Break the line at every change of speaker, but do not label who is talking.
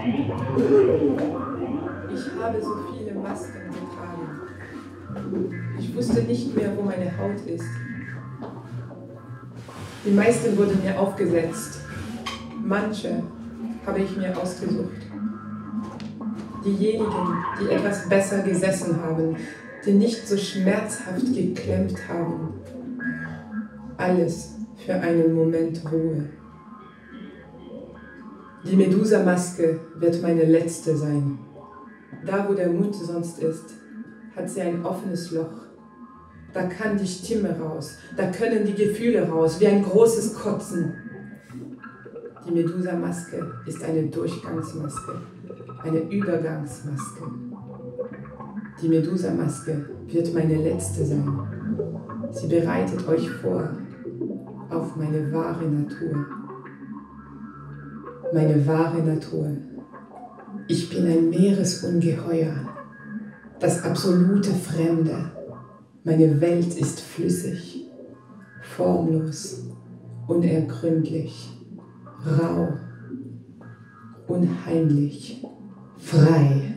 Ich habe so viele Masken getragen. Ich wusste nicht mehr, wo meine Haut ist. Die meisten wurden mir aufgesetzt. Manche habe ich mir ausgesucht. Diejenigen, die etwas besser gesessen haben, die nicht so schmerzhaft geklemmt haben. Alles für einen Moment Ruhe. Die Medusa-Maske wird meine letzte sein. Da, wo der Mund sonst ist, hat sie ein offenes Loch. Da kann die Stimme raus, da können die Gefühle raus, wie ein großes Kotzen. Die Medusa-Maske ist eine Durchgangsmaske, eine Übergangsmaske. Die Medusa-Maske wird meine letzte sein. Sie bereitet euch vor auf meine wahre Natur. Meine wahre Natur. Ich bin ein Meeresungeheuer, das absolute Fremde. Meine Welt ist flüssig, formlos, unergründlich, rau, unheimlich, frei.